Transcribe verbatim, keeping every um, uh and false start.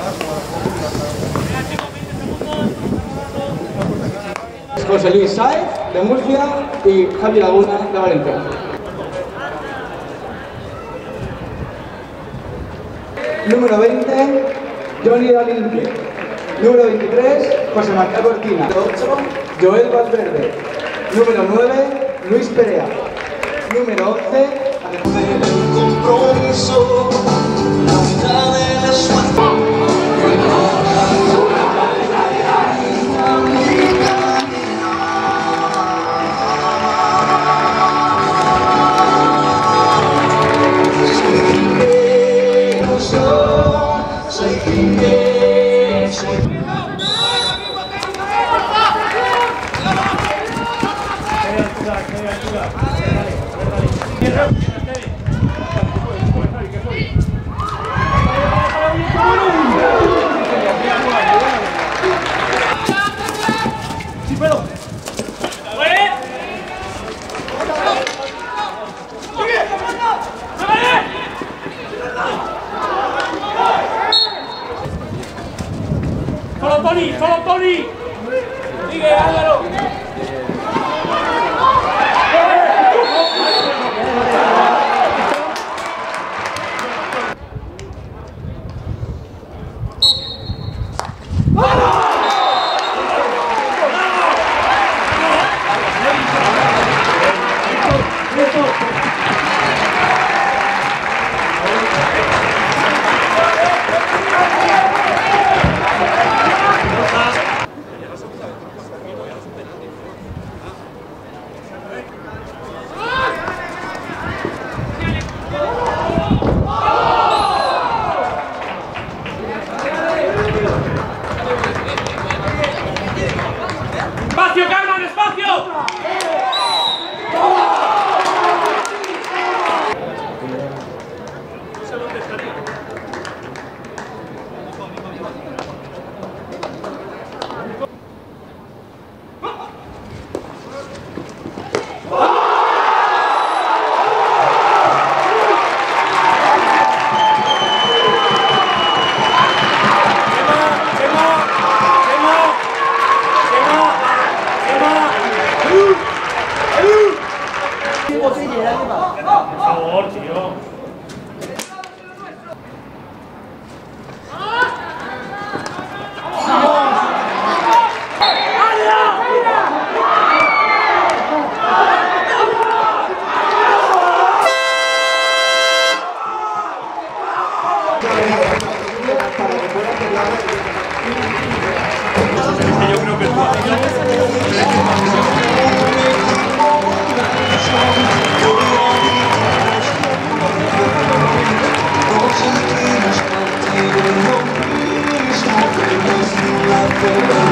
José Luis Sáez, de Murcia, y Javi Laguna, de Valencia. Número veinte, Johnny Dalín. Número veintitrés, José María Cortina. Número ocho, Joel Valverde. Número nueve, Luis Perea. Número once, el compromiso, la unidad de la suerte. ¡Solo Tony! ¡Solo Tony! ¡Sigue, Álvaro! ¡Espacio, Carmen, espacio! Por favor, tío. Yo creo que tú We'll be right back.